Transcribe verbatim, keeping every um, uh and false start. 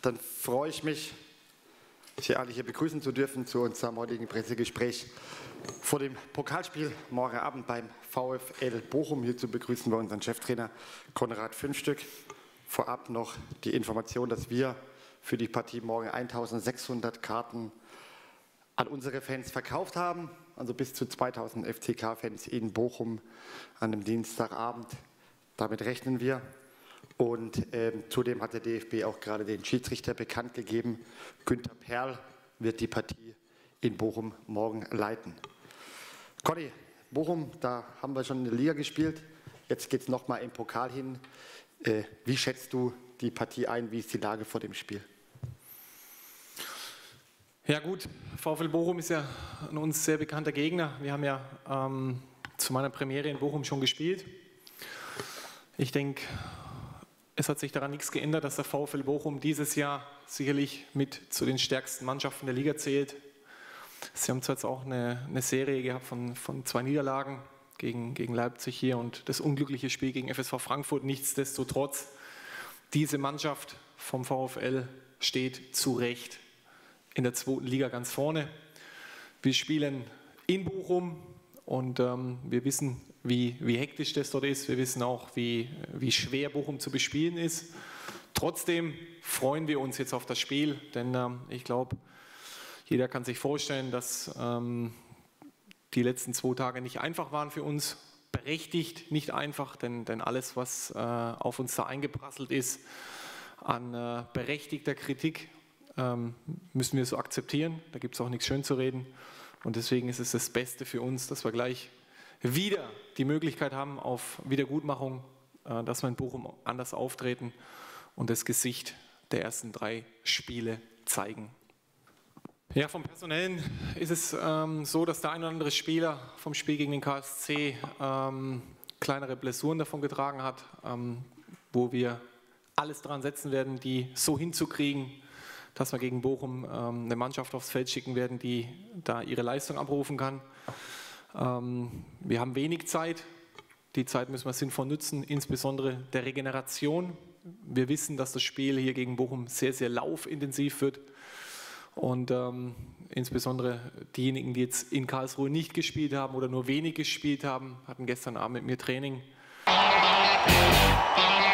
Dann freue ich mich, Sie alle hier begrüßen zu dürfen zu unserem heutigen Pressegespräch vor dem Pokalspiel morgen Abend beim VfL Bochum. Hierzu begrüßen wir unseren Cheftrainer Konrad Fünfstück. Vorab noch die Information, dass wir für die Partie morgen eintausendsechshundert Karten an unsere Fans verkauft haben, also bis zu zweitausend F C K-Fans in Bochum an einem Dienstagabend. Damit rechnen wir. Und ähm, zudem hat der D F B auch gerade den Schiedsrichter bekannt gegeben. Günther Perl wird die Partie in Bochum morgen leiten. Conny, Bochum, da haben wir schon in der Liga gespielt. Jetzt geht es nochmal im Pokal hin. Äh, wie schätzt du die Partie ein? Wie ist die Lage vor dem Spiel? Ja gut, VfL Bochum ist ja ein uns sehr bekannter Gegner. Wir haben ja ähm, zu meiner Premiere in Bochum schon gespielt. Ich denke, es hat sich daran nichts geändert, dass der VfL Bochum dieses Jahr sicherlich mit zu den stärksten Mannschaften der Liga zählt. Sie haben zwar jetzt auch eine, eine Serie gehabt von, von zwei Niederlagen gegen, gegen Leipzig hier und das unglückliche Spiel gegen F S V Frankfurt. Nichtsdestotrotz, diese Mannschaft vom VfL steht zu Recht in der zweiten Liga ganz vorne. Wir spielen in Bochum und ähm, wir wissen, wie, wie hektisch das dort ist. Wir wissen auch, wie, wie schwer Bochum zu bespielen ist. Trotzdem freuen wir uns jetzt auf das Spiel, denn ähm, ich glaube, jeder kann sich vorstellen, dass ähm, die letzten zwei Tage nicht einfach waren für uns. Berechtigt nicht einfach, denn, denn alles, was äh, auf uns da eingeprasselt ist, an äh, berechtigter Kritik, ähm, müssen wir so akzeptieren. Da gibt es auch nichts schön zu reden. Und deswegen ist es das Beste für uns, dass wir gleich wieder die Möglichkeit haben auf Wiedergutmachung, äh, dass wir in Bochum anders auftreten und das Gesicht der ersten drei Spiele zeigen. Ja, vom Personellen ist es ähm, so, dass der ein oder andere Spieler vom Spiel gegen den K S C ähm, kleinere Blessuren davon getragen hat, ähm, wo wir alles dran setzen werden, die so hinzukriegen, dass wir gegen Bochum ähm, eine Mannschaft aufs Feld schicken werden, die da ihre Leistung abrufen kann. Ähm, wir haben wenig Zeit. Die Zeit müssen wir sinnvoll nutzen, insbesondere der Regeneration. Wir wissen, dass das Spiel hier gegen Bochum sehr, sehr laufintensiv wird. Und ähm, insbesondere diejenigen, die jetzt in Karlsruhe nicht gespielt haben oder nur wenig gespielt haben, hatten gestern Abend mit mir Training.